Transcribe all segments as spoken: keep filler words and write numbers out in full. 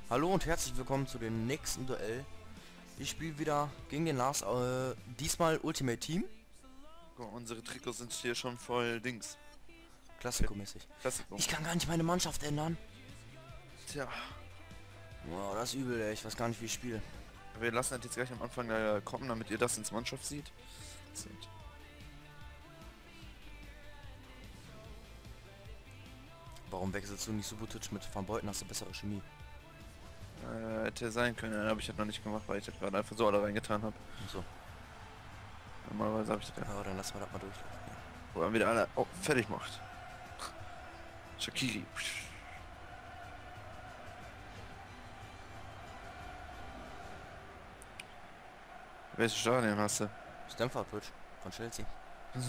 Hallo und herzlich willkommen zu dem nächsten Duell. Ich spiele wieder gegen den Lars, äh, diesmal Ultimate Team. Guck mal, unsere Trikots sind hier schon voll Dings. Klassiko-mäßig. Klassiko. Ich kann gar nicht meine Mannschaft ändern. Tja, Boah, das ist übel, ey. Ich weiß gar nicht, wie ich spiele. wir lassen das jetzt gleich am Anfang da kommen, damit ihr das ins Mannschaft seht. Sind. Warum wechselst du nicht Subotic mit Van Beuten? Hast du bessere Chemie? Äh, hätte sein können, aber ich habe noch nicht gemacht, weil ich das gerade einfach so alle reingetan habe. So. Normalerweise habe ich das ja. Ja, dann lassen wir das mal durchlaufen. Ja. Wo er wieder alle oh, fertig macht. Shaqiri. Welches Stadion hast du? Stamford Bridge von Chelsea. Also.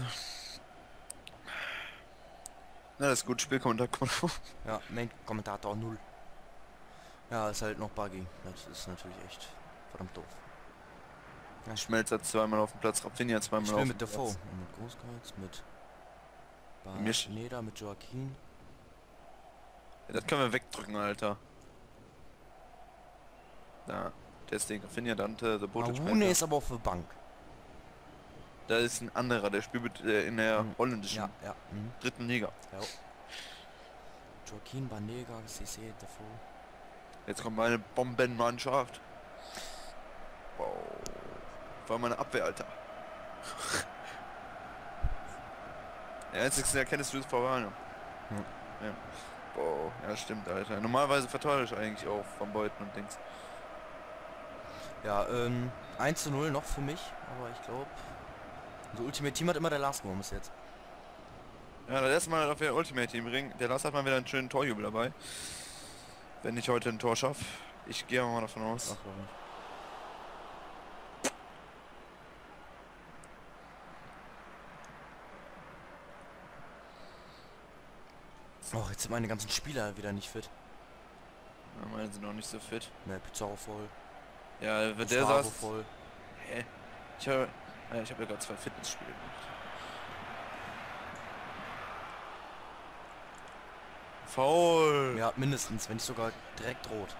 Na, das ist gut, Spielkommentator. Ja, Main-Kommentator null. Ja, ist halt noch buggy. Das ist natürlich echt verdammt doof. Schmelzer zweimal auf dem Platz, Rafinha zweimal Ich auf will dem mit Platz. Defoe und mit Großkreuz, mit Misch. Neda, mit Joaquin. Ja, das können wir wegdrücken, Alter. Da, deswegen Rafinha, Dante, The Botisch. Ahune ist aber auf der Bank. Da ist ein anderer, der spielt mit, äh, in der Mhm. holländischen Ja, ja. Mhm. dritten Liga. Ja. Joaquin, Banega, Cissé, Defoe. Jetzt kommt meine Bombenmannschaft. Wow. War meine Abwehr, Alter. Der einzigste erkennst du ist Verwarnung. Hm. Ja. Wow, ja stimmt, Alter. Normalerweise verteure ich eigentlich auch von Beuten und Dings. Ja, ähm, eins zu null noch für mich, aber ich glaube, unser Ultimate Team hat immer der Last Moment jetzt. Ja, das erste Mal auf der Ultimate Team Ring. Der Lars hat mal wieder einen schönen Torjubel dabei. Wenn ich heute ein Tor schaffe. Ich gehe mal davon aus. Ach, warum nicht? Oh, jetzt sind meine ganzen Spieler wieder nicht fit. Ja, meine sind noch nicht so fit. Ne, Pizarro voll. Ja, wenn der Gustavo saß. voll. Hä? Ich habe ja, ich habe ja gerade zwei Fitnessspiele gemacht. Foul! Ja, mindestens, wenn nicht sogar direkt rot.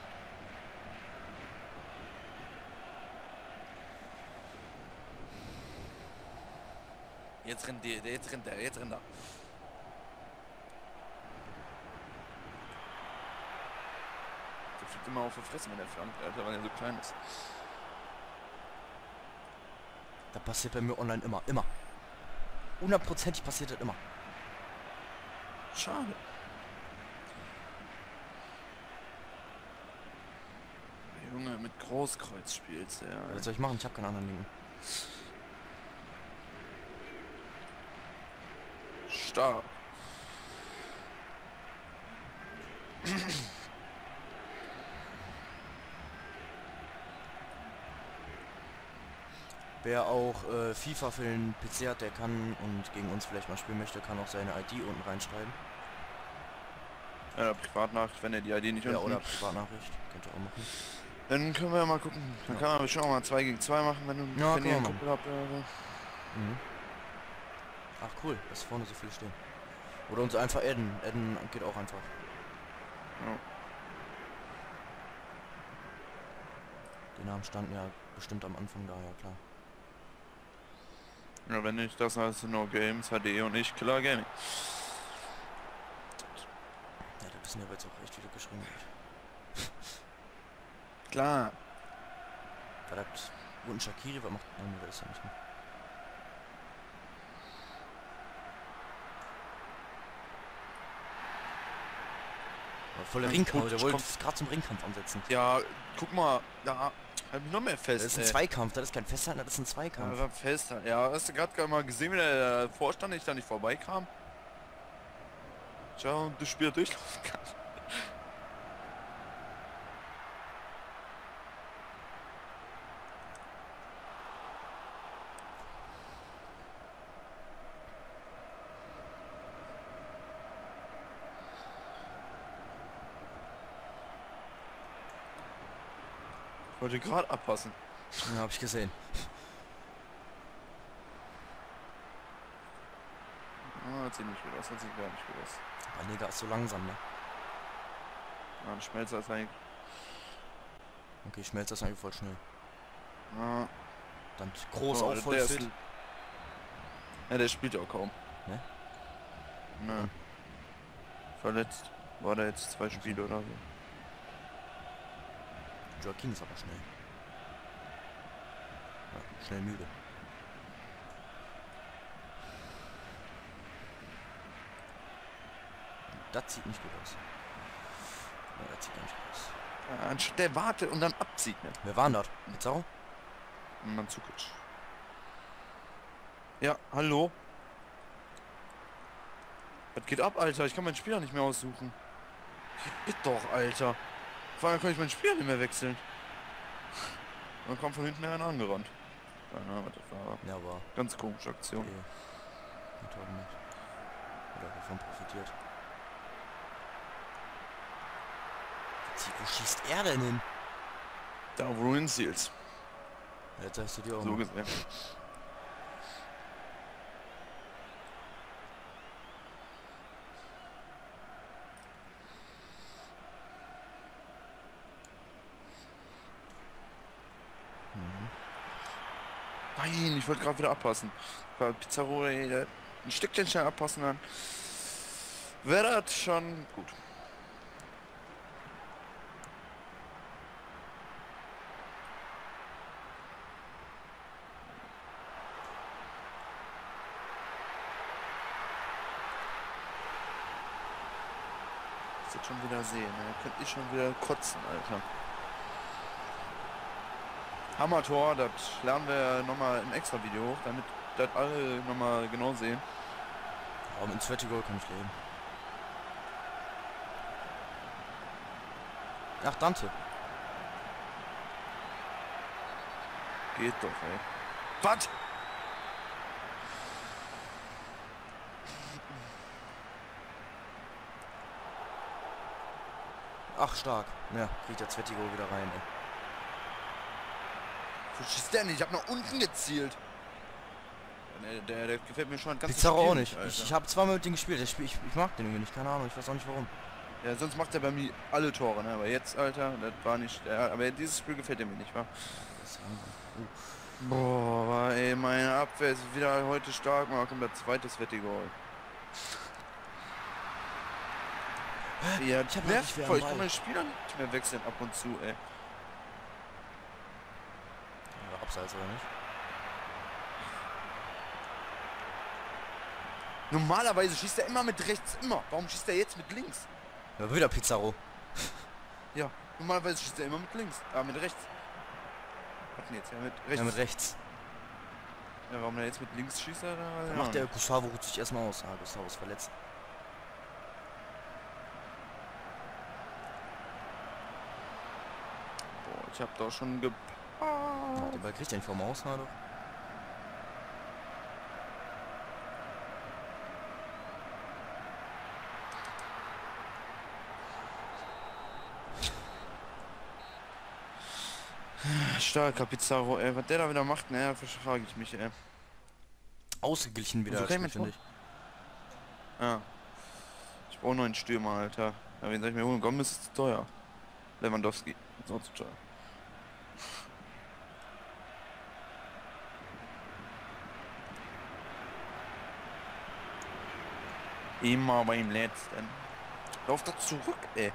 Jetzt rennt der, jetzt rennt der, jetzt rennt er. Der fliegt immer auf die Fresse, wenn der flankt, Alter, weil er so klein ist. Das passiert bei mir online immer, immer. Hundertprozentig passiert das immer. Schade. Der Junge mit Großkreuz spielt, ja. Ja, was soll ich machen? Ich habe keinen anderen Linken. Stark. Wer auch äh, FIFA für den P C hat, der kann und gegen uns vielleicht mal spielen möchte, kann auch seine I D unten reinschreiben. Ja, Privatnachricht, wenn er die I D nicht Ja, unten. oder Privatnachricht. Könnt ihr auch machen. Dann können wir ja mal gucken. Dann Ja. kann man bestimmt auch mal zwei gegen zwei machen, wenn du Ja, wenn können ihr wir einen Kumpel habt oder so. Mhm. Ach cool, dass vorne so viele stehen. Oder uns einfach adden. Adden geht auch einfach. Ja. Die Namen standen ja bestimmt am Anfang da, ja klar. Ja, wenn nicht, das heißt No Games, H D und ich, Killer Gaming. Ja, da wissen ja jetzt auch echt wieder geschrieben wird. Klar. War das unten Shaqiri? Was macht... Nein, der ist ja nicht mehr. Aber voller Ja, Ringkampf, gut, der ich wollte komm- gerade zum Ringkampf ansetzen. Ja, guck mal, da hab ich noch mehr fest. Das ist ein ey. Zweikampf, das ist kein Festhalten, das ist ein Zweikampf. Ja, fest. Ja, hast du gerade mal gesehen, wie der Vorstand ich da nicht vorbeikam? Tja, und das Spiel durchlaufen kann. Ich wollte gerade abpassen. Ja, hab ich gesehen. Ah, das sieht nicht gut aus, das sieht gar nicht gut aus. Banega ist so langsam, ne? Ja, ein Schmelzer ist eigentlich... Okay, schmelzt das eigentlich voll schnell. Ja. Dann groß Oh, auch voll der fit. ist- Ja, der spielt auch kaum. Ne? Ne. Hm. Verletzt. War der jetzt zwei Spiele oder so. Joaquin ist aber schnell. Ja, schnell müde. Das sieht nicht gut aus. Ja, das sieht gar nicht gut aus. Ja, anstatt der wartet und dann abzieht, ne? Wer war denn das? Pizarro? Mandzukic. Ja, hallo? Was geht ab, Alter? Ich kann meinen Spieler nicht mehr aussuchen. Geht doch, Alter. Vor allem kann ich meinen Spieler nicht mehr wechseln. Dann kommt von hinten einer angerannt. Keine Ahnung, was das war. Ja, aber Ganz komische Aktion. okay. Gut auch gemacht. Oder davon profitiert. Wo schießt er denn hin? Da Ruin Seals. Jetzt sagst du dir auch So mal. gesehen. Mhm. Nein, ich wollte gerade wieder abpassen. Bei Pizarro, ey, der ein Stückchen schnell abpassen dann. Wäre das schon gut. Das jetzt schon wieder sehen, ne? Könnt ihr schon wieder kotzen, Alter. Hammer-Tor, das lernen wir nochmal im extra Video hoch, damit das alle nochmal genau sehen. Aber mit dem zweiten Goal kann ich leben. Ach, Dante. Geht doch, ey. Was? Ach, stark. Ja, kriegt der zweite Goal wieder rein, ey. Wo schießt der nicht? Ich hab nach unten gezielt. Der, der, der gefällt mir schon ganz Pizarro auch nicht. Ich, ich habe zweimal mit dem gespielt. Ich, spiel, ich, ich mag den irgendwie nicht. Keine Ahnung. Ich weiß auch nicht warum. Ja, sonst macht er bei mir alle Tore, ne? Aber jetzt, Alter, das war nicht. Ja, aber dieses Spiel gefällt mir nicht, wa? Das ist uh. Boah, ey, meine Abwehr ist wieder heute stark. Mal kommt der zweite Svettigol. Ja, Ich hab nervt nicht wer am voll. Ich Ball. kann meine Spieler nicht mehr wechseln ab und zu, ey. Ja, abseits oder nicht? Normalerweise schießt er immer mit rechts, immer. Warum schießt er jetzt mit links? Ja, wieder Pizarro. Ja, normalerweise schießt er immer mit links. Ah, mit rechts. Was denn jetzt? Ja, mit rechts. Ja, mit rechts. Ja, warum er jetzt mit links schießt? Er, da, Dann macht der Gustavo ruht sich erstmal aus. Ah, Gustavo ist verletzt. Boah, ich hab doch schon ge... Ja, den Ball kriegt er nicht vom Aus, na doch. Starker Pizarro, ey. Was der da wieder macht, ne, frage ich mich, ey. Ausgeglichen wieder, So kann ich finde mit ich. Ja. Ich brauche noch einen Stürmer, Alter. Ja, wen soll ich mir holen? Gomez ist zu teuer. Lewandowski ist auch zu teuer. Immer beim letzten. Lauf da zurück, ey.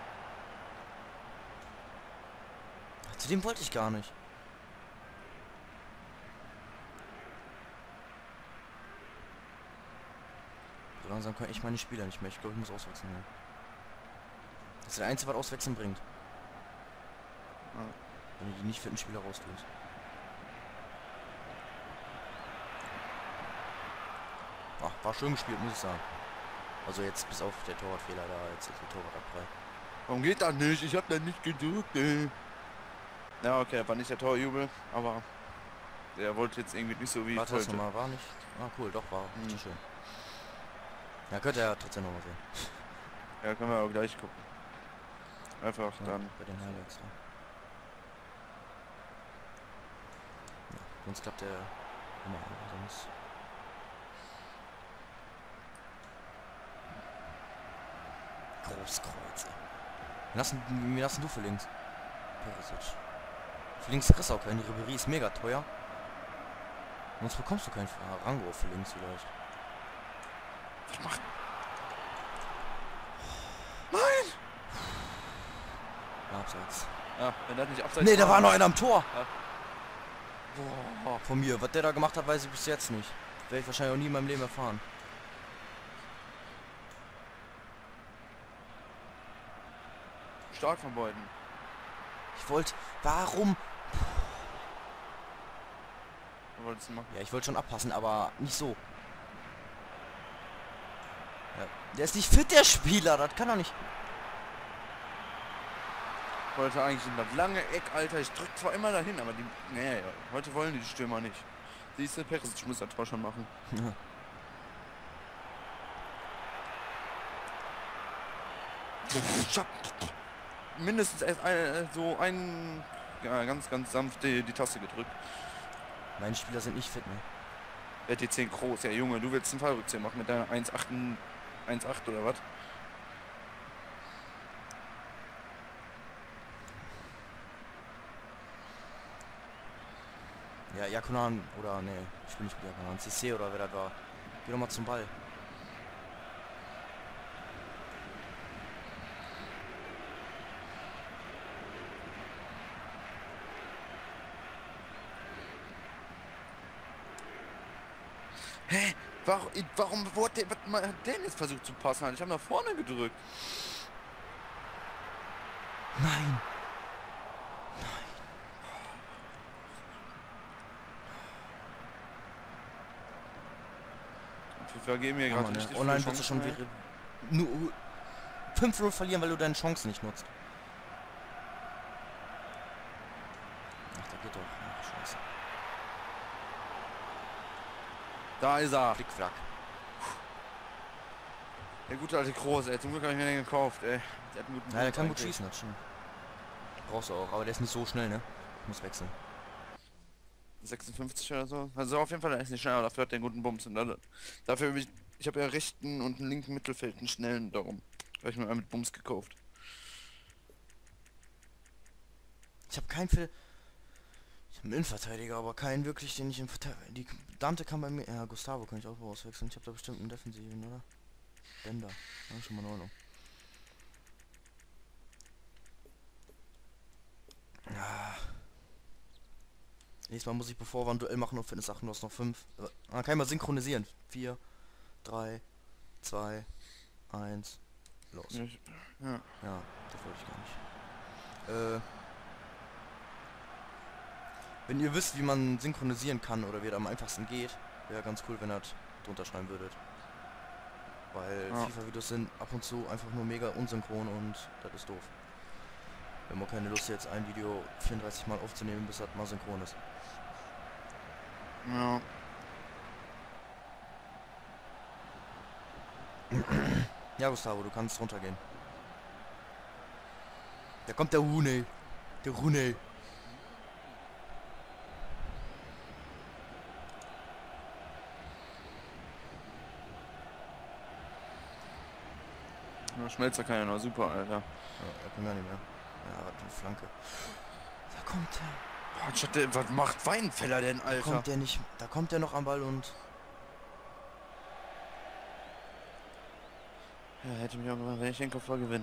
Zu dem wollte ich gar nicht. So langsam kann ich meine Spieler nicht mehr. Ich glaube, ich muss auswechseln. Ja. Das ist der Einzige, was auswechseln bringt. Ja. Wenn du die nicht für den Spieler raustust. Ach, war schön gespielt, muss ich sagen. Also jetzt bis auf der Torwartfehler da, jetzt ist der Torwart abfrei. Warum geht das nicht? Ich hab da nicht gedrückt, ey. Ja, okay, war nicht der Torjubel, aber der wollte jetzt irgendwie nicht so wie Warte, ich das wollte. nochmal, war nicht. Ah, cool, doch, war Hm. richtig schön. Ja, könnt ihr ja trotzdem nochmal sehen. Ja, können wir auch gleich gucken. Einfach Ja, dann. bei den Highlights. Ja. Ja, sonst klappt der immer, sonst. Großkreuz, ey. Wie lassen, wie lassen du für links? Perisic. Für links kriegst du auch keinen. Die Ribery ist mega teuer. Sonst bekommst du keinen Rango für links vielleicht. Was macht? Nein! Ja, abseits. Ja, wenn das nicht abseits Nee, da war noch einer am Tor. Ja. Boah, von mir. Was der da gemacht hat, weiß ich bis jetzt nicht. Werde ich wahrscheinlich auch nie in meinem Leben erfahren. Stark von beiden. Ich wollte... Warum? Was wolltest du machen? Ja, ich wollte schon abpassen, aber nicht so. Ja. Der ist nicht fit, der Spieler. Das kann doch nicht... Ich wollte eigentlich in das lange Eck, Alter. Ich drück zwar immer dahin, aber die... Nee, heute wollen die, die Stürmer nicht. Siehst du, Perisic muss das Tor schon machen. Ja. Ich hab mindestens erst ein, so ein... Ja, ganz, ganz sanft die, die Taste gedrückt. Meine Spieler sind nicht fit, ne? R T zehn groß, ja Junge, du willst einen Fallrückzieher machen mit deiner eins acht eins acht oder was? Ja, Jakunan oder ne, ich bin nicht mit Jakunan. C C oder wer das war. Geh doch mal zum Ball. Hä? Warum, warum wurde der, was mal hat Dennis versucht zu passen? Alter? Ich habe nach vorne gedrückt. Nein. FIFA geben mir Ja, gerade Mann, richtig ja. Online viele wirst du schon Chancen, wieder nur fünf null verlieren, weil du deine Chancen nicht nutzt. Ach, da geht doch. Ach, scheiße. Da ist er. Flickflack. Der gute alte Groß, ey. Zum Glück habe ich mir den gekauft, ey. Der hat einen guten Ja, der Bums kann gut eigentlich. schießen, das stimmt. Brauchst du auch, aber der ist nicht so schnell, ne? Muss wechseln. sechsundfünfzig oder so. Also auf jeden Fall, der ist nicht schnell, aber dafür hat der einen guten Bums. Und dann, dafür habe ich, ich habe ja rechten und einen linken Mittelfeld einen schnellen, darum habe ich mir einen mit Bums gekauft. Ich habe keinen für... Ich habe einen Innenverteidiger, aber keinen wirklich, den ich im Verteidiger... Die Dante kann bei mir... Ja, Gustavo kann ich auch auswechseln. Ich habe da bestimmt einen Defensiven, oder? Bender. Ja, schon mal in Ordnung. Ja. Nächstes Mal muss ich bevor wir ein Duell machen und Fitness achten, du hast noch fünf. Man kann ich mal synchronisieren. vier, drei, zwei, eins, los. Ich, ja. Ja, das wollte ich gar nicht. Äh, wenn ihr wisst, wie man synchronisieren kann oder wie das am einfachsten geht, wäre ganz cool, wenn ihr das drunter schreiben würdet. Weil Ja. FIFA-Videos sind ab und zu einfach nur mega unsynchron und das ist doof. Wir haben auch keine Lust, jetzt ein Video vierunddreißig Mal aufzunehmen, bis das mal synchron ist. Ja. Ja, Gustavo, du kannst runtergehen. Da kommt der Rune. Der Rune. Ja, Schmelzer kann ja noch super, Alter. Ja, er kann gar nicht mehr. Ja, was für eine Flanke. Da kommt der. Boah, Schat, der- was macht Weidenfeller denn, Da Alter? kommt der nicht. Da kommt der noch am Ball und. Ja, hätte mich auch gemacht, wenn ich den Kopf voll gewinne.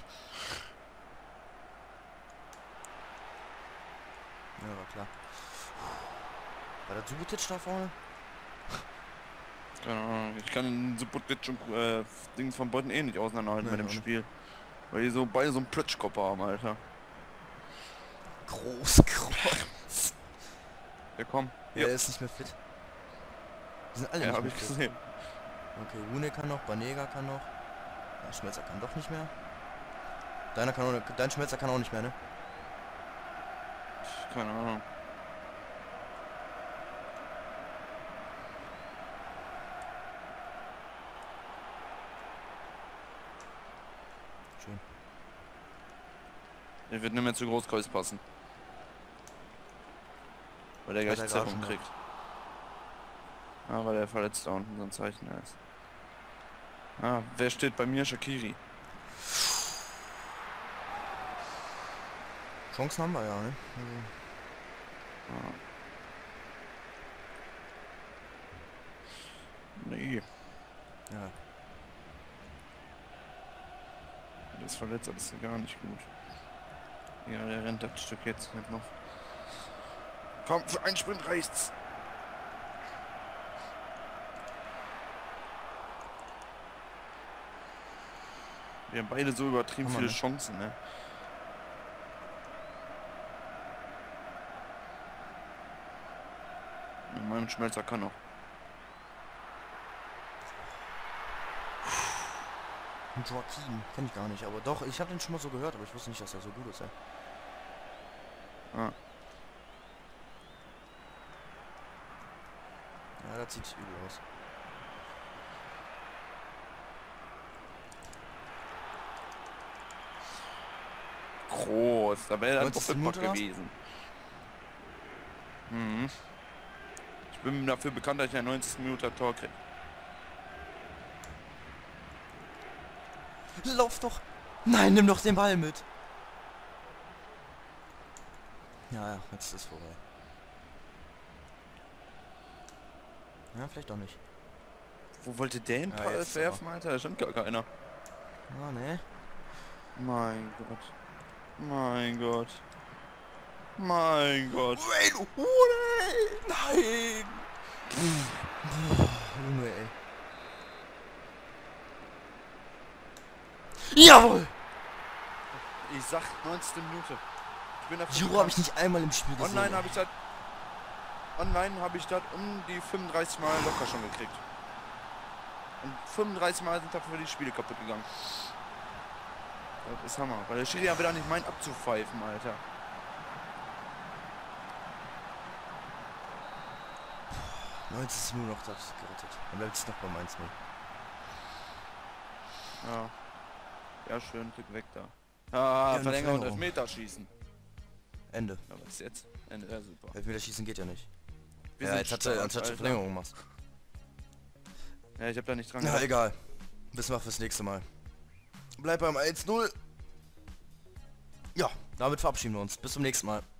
Ja, war klar. War der Subotic da vorne? Keine Ahnung, ich kann Subotic und äh, Dings von Botten eh nicht auseinanderhalten Nee, bei dem auch nicht. Spiel. Weil die so beide so einen Plötschkopf haben, Alter. Groß, groß. Ja, komm. Ja, er ist nicht mehr fit. Die sind alle Ja, nicht hab mehr ich fit. gesehen. Okay, Rune kann noch, Banega kann noch. Ja, Schmelzer kann doch nicht mehr. Deiner kann auch, dein Schmelzer kann auch nicht mehr, ne? Keine Ahnung. Schön. Der wird nicht mehr zu Großkreuz passen. Weil der Hat gleich er gerade Zerrung schon kriegt. Ah, weil der verletzt da unten so ein Zeichen ist. Ah, wer steht bei mir? Shaqiri. Chancen haben wir ja, ne? Also, Ah. Nee, Ja. der ist verletzt, das ist ja gar nicht gut. Ja, der rennt das Stück jetzt nicht noch. Komm, für einen Sprint reicht's. Wir haben beide so übertrieben Hammer, viele ne? Chancen, ne? Ja, mein Schmelzer kann auch. Joaquin, kenn ich gar nicht, aber doch, ich habe den schon mal so gehört, aber ich wusste nicht, dass er so gut ist, ey. Ah. Ja, das sieht übel aus. Groß, da wäre dann neunzigste Doppelpack Minute gewesen. Mhm. Ich bin dafür bekannt, dass ich ein neunzigste Minute ein Tor kriege. Lauf doch! Nein, nimm doch den Ball mit! Ja, ja, jetzt ist es vorbei. Ja, vielleicht doch nicht. Wo wollte der den Ja, Pass jetzt werfen, Alter? Da stand gar keiner. Ah, ne? Mein Gott. Mein Gott. Mein Gott. Wayne Rooney! Nein! Junge, ey. Jawohl! Ich sag neunzigste Minute. Ich bin dafür Juro habe ich nicht einmal im Spiel gesehen. Online habe ich das. Online habe ich das um die fünfunddreißig Mal locker schon gekriegt. Und fünfunddreißig Mal sind dafür die Spiele kaputt gegangen. Das ist Hammer. Weil der Schiri ja wieder nicht meint abzupfeifen, Alter. neunzig Minuten noch, das ist gerettet. Dann bleibt es noch beim eins null. Ja. Ja, schön, Glück weg da. Ah, Ja, Verlängerung und Verlängerung. Elfmeterschießen. Ende. Ja, was ist jetzt? Ende, ja super. Elfmeterschießen geht ja nicht. Wir Ja, sind jetzt hat er stark, anstatt Alter. Verlängerung gemacht. Ja, ich hab da nicht dran Na gedacht. egal. Bis mal fürs nächste Mal. Bleib beim eins null. Ja, damit verabschieden wir uns. Bis zum nächsten Mal.